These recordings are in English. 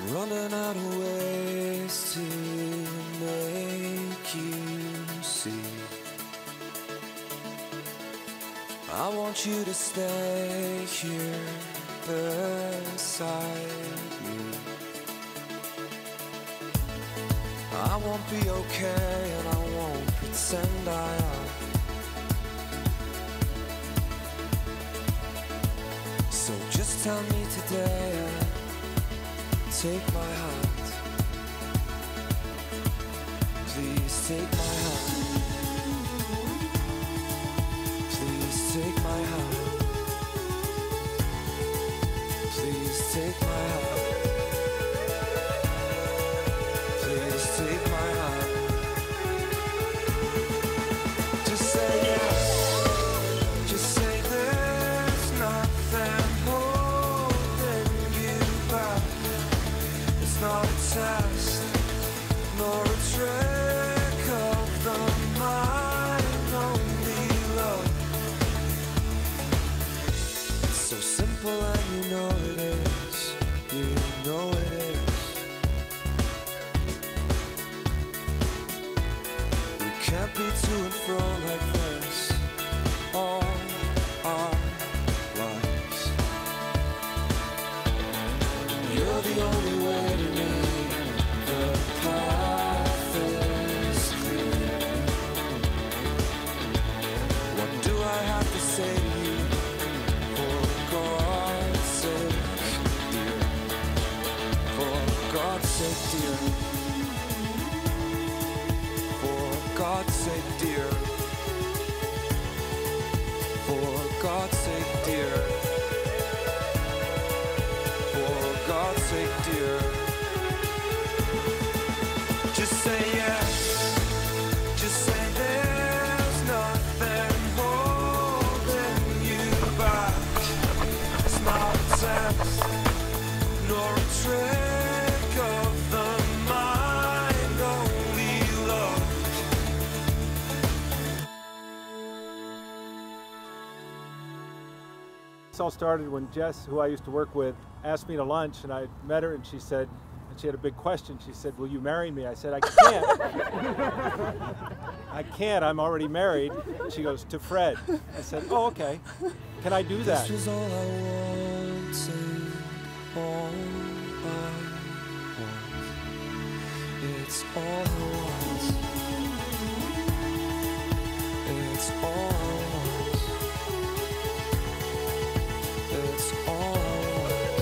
running out of ways to make you see. I want you to stay here beside me. I won't be okay and I won't pretend I am. So just tell me today and take my hand. Please take my hand. Please take my hand. Please take my hand. Please take my hand. Just say yes. Just say there's nothing holding you back. It's not a test, nor a trick of the mind, only love. It's so simple and you know it is. You know it is. We can't be to and fro like this all our lives. You're the only way to me. The path is clear. What do I have to say to you? For God's sake, dear. For God's sake, dear. For God's sake, dear. For God's sake, dear. For God's sake, dear. Just say yes. Just say there's nothing holding you back. It's not a test, nor a trick of the mind, only love. This all started when Jess, who I used to work with, asked me to lunch, and I met her, and she said, and she had a big question. She said, "Will you marry me?" I said, "I can't." I can't. I'm already married. She goes, "To Fred." I said, "Oh, okay. Can I do that?" This was all I wanted, all I want. It's all I want. It's all I want. It's all I want.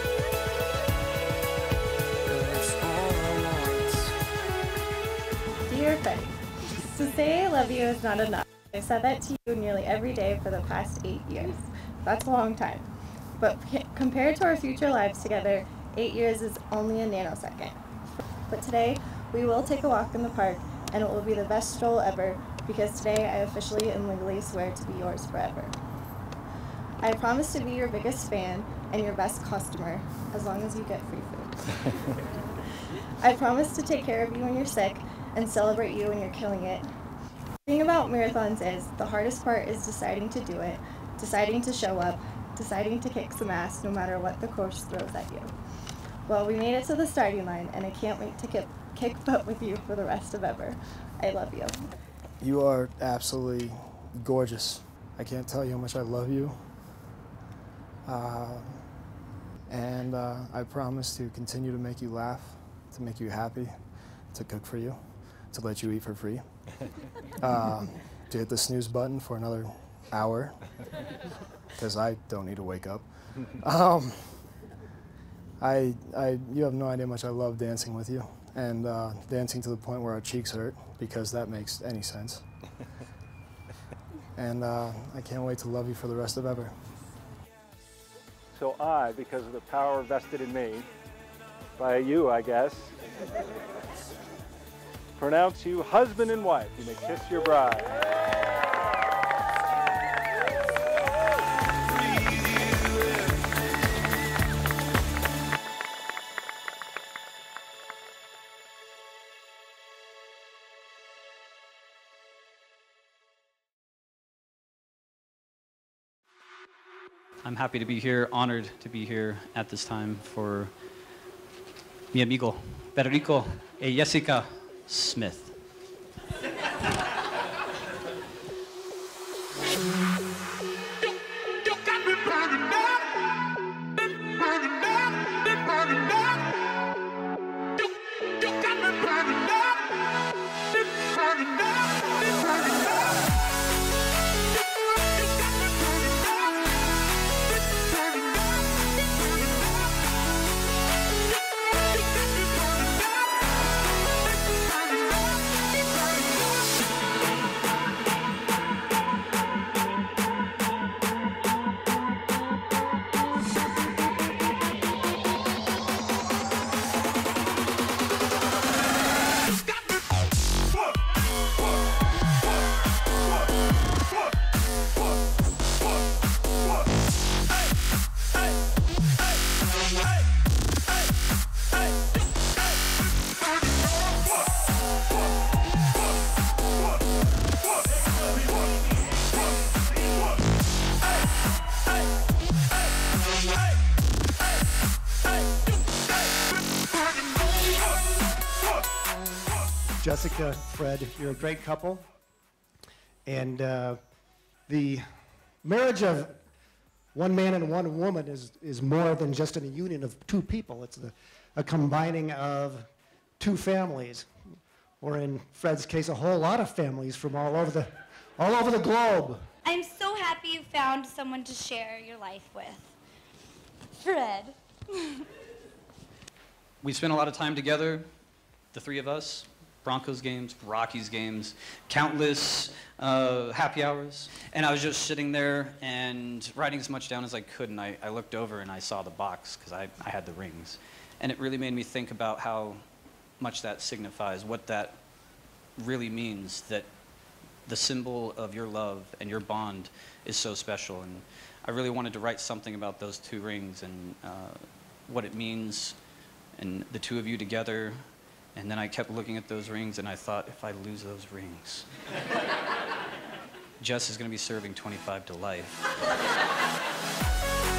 It's all I want. Dear Freddie, to say I love you is not enough. I've said that to you nearly every day for the past 8 years. That's a long time. But compared to our future lives together, 8 years is only a nanosecond. But today, we will take a walk in the park, and it will be the best stroll ever, because today I officially and legally swear to be yours forever. I promise to be your biggest fan and your best customer, as long as you get free food. I promise to take care of you when you're sick and celebrate you when you're killing it. The thing about marathons is, the hardest part is deciding to do it, deciding to show up, deciding to kick some ass no matter what the course throws at you. Well, we made it to the starting line, and I can't wait to kick butt with you for the rest of ever. I love you. You are absolutely gorgeous. I can't tell you how much I love you. And I promise to continue to make you laugh, to make you happy, to cook for you, to let you eat for free, to hit the snooze button for another hour, because I don't need to wake up. You have no idea how much I love dancing with you, and dancing to the point where our cheeks hurt, because that makes any sense. And I can't wait to love you for the rest of ever. So I, because of the power vested in me, by you, I guess, pronounce you husband and wife. You may kiss your bride. I'm happy to be here, honored to be here at this time for mi amigo Federico y Jessica Smith. Jessica, Fred, you're a great couple. And the marriage of one man and one woman is more than just a union of two people. It's a combining of two families, or in Fred's case, a whole lot of families from all over the globe. I'm so happy you found someone to share your life with. Fred. We spent a lot of time together, the three of us. Broncos games, Rockies games, countless happy hours. And I was just sitting there and writing as much down as I could, and I looked over and I saw the box, because I had the rings. And it really made me think about how much that signifies, what that really means, that the symbol of your love and your bond is so special. And I really wanted to write something about those two rings and what it means, and the two of you together. And then I kept looking at those rings, and I thought, if I lose those rings, Jess is going to be serving 25 to life.